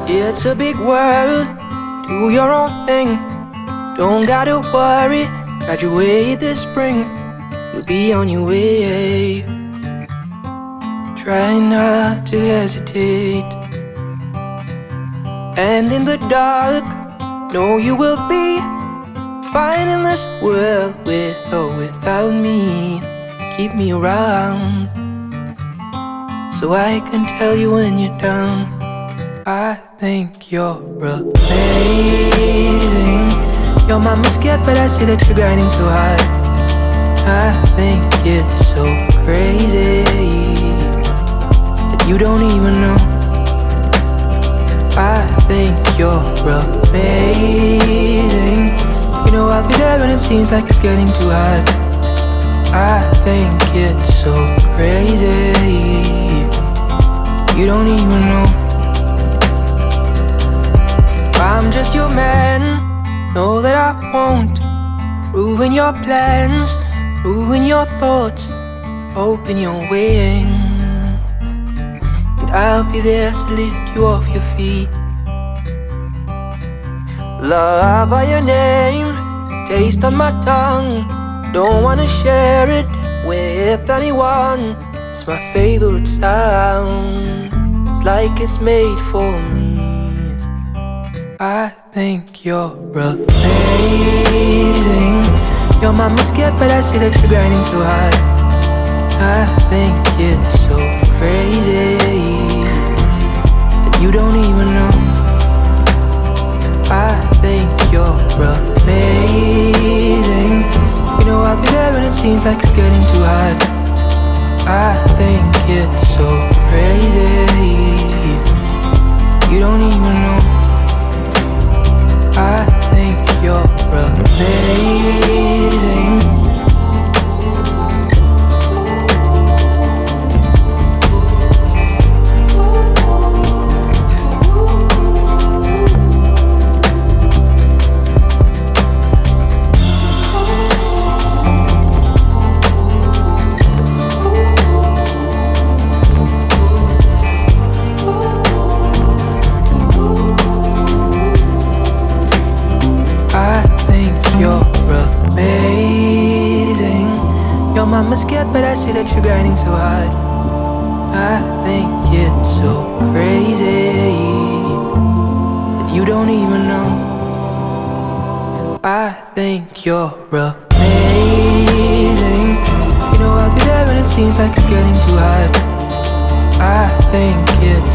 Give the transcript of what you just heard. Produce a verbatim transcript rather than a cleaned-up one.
It's a big world, do your own thing. Don't gotta worry, graduate this spring. You'll be on your way. Try not to hesitate. And in the dark, know you will be fine in this world, with or without me. Keep me around, so I can tell you when you're down. I think you're amazing. Your mama's scared, but I see that you're grinding so hard. I think it's so crazy that you don't even know. I think you're amazing. You know I'll be there when it seems like it's getting too hard. I think it's so crazy you don't even know. I'm just your man, know that I won't ruin your plans, ruin your thoughts, open your wings, and I'll be there to lift you off your feet. Love are your name, taste on my tongue. Don't wanna share it with anyone. It's my favorite sound, it's like it's made for me. I think you're amazing. Your mama's scared, but I see that you're grinding so hard. I think it's so crazy that you don't even know. I think you're amazing. You know I'll be there when it seems like it's getting too hard. I think it's so crazy you don't even know. I think you're amazing. Your mama's scared, but I see that you're grinding so hard. I think it's so crazy that you don't even know. I think you're amazing. You know I'll be there when it seems like it's getting too hard. I think it's